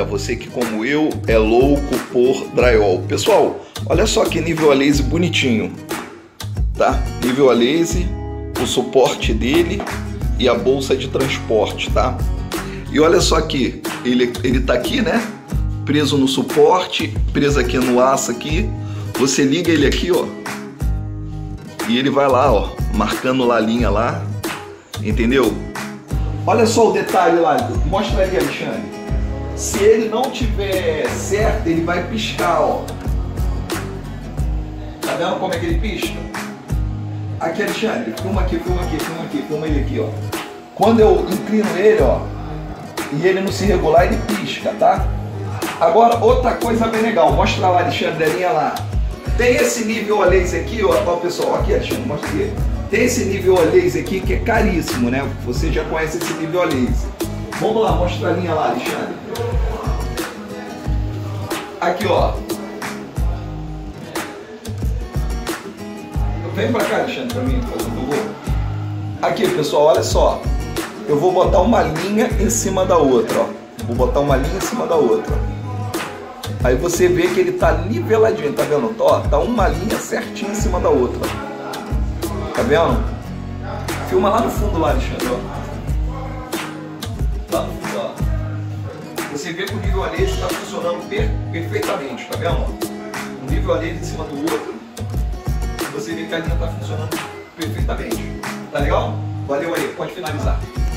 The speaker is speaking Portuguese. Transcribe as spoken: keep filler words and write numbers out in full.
Você que, como eu, é louco por drywall. Pessoal, olha só que nível a laser bonitinho, tá? Nível a laser, o suporte dele e a bolsa de transporte, tá? E olha só aqui, ele, ele tá aqui, né? Preso no suporte, preso aqui no aço aqui. Você liga ele aqui, ó. E ele vai lá, ó, marcando lá a linha lá. Entendeu? Olha só o detalhe lá, mostra aí, Alexandre. Se ele não tiver certo, ele vai piscar, ó. Tá vendo como é que ele pisca? Aqui, Alexandre, filma aqui, filma aqui, filma aqui, filma ele aqui, ó. Quando eu inclino ele, ó, e ele não se regular, ele pisca, tá? Agora, outra coisa bem legal, mostra lá, Alexandre, a linha lá. Tem esse nível a laser aqui, ó, ó pessoal, aqui, Alexandre, mostra aqui. Tem esse nível a laser aqui que é caríssimo, né? Você já conhece esse nível a laser. Vamos lá, mostra a linha lá, Alexandre. Aqui, ó. Vem pra cá, Alexandre, pra mim, por favor. Aqui, pessoal, olha só. Eu vou botar uma linha em cima da outra, ó. Vou botar uma linha em cima da outra. Aí você vê que ele tá niveladinho, tá vendo? Ó, tá uma linha certinha em cima da outra. Tá vendo? Filma lá no fundo, lá, Alexandre, ó. Lá no fundo, ó. Você vê que o nível a laser está funcionando per perfeitamente, tá vendo? Um nível a laser em cima do outro. Você vê que a linha está funcionando perfeitamente. Tá legal? Valeu aí, pode finalizar.